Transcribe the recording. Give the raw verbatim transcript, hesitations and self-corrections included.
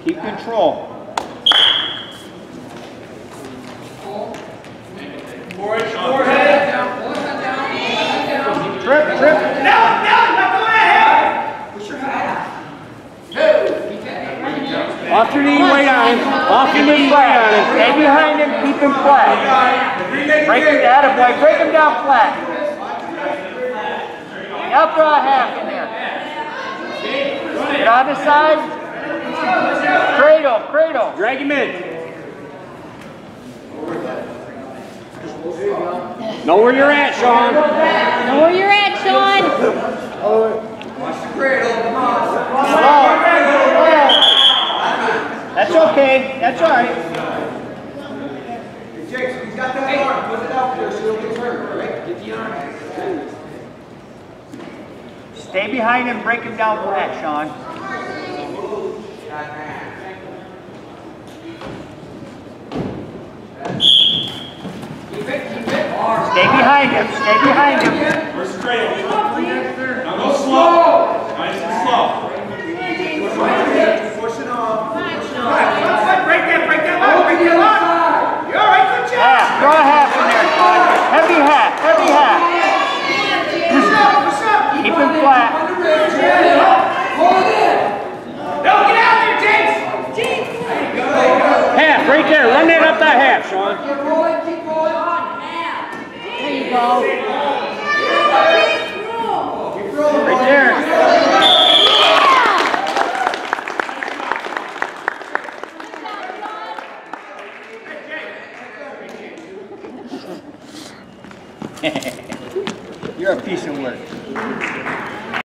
Keep control. Forehead. Trip, trip. Down, down, not going ahead. Push your head out. Off your knee, weight on him. Off your knee, weight on him. Stay behind him, keep him flat. Break him down, boy. Break him down flat. Now draw a half in there. Get on the side. Cradle, cradle. Drag him in. Know where you're at, Shawn. Know where you're at, Shawn. Watch the cradle. Come on. Slow. That's okay. That's all right. Hey, Jake, he's got that arm. Put it out there so he'll get hurt, right? Get the arm. Stay behind him, break him down flat, Shawn. Stay behind him, stay behind him. Where's the cradle? Now go slow.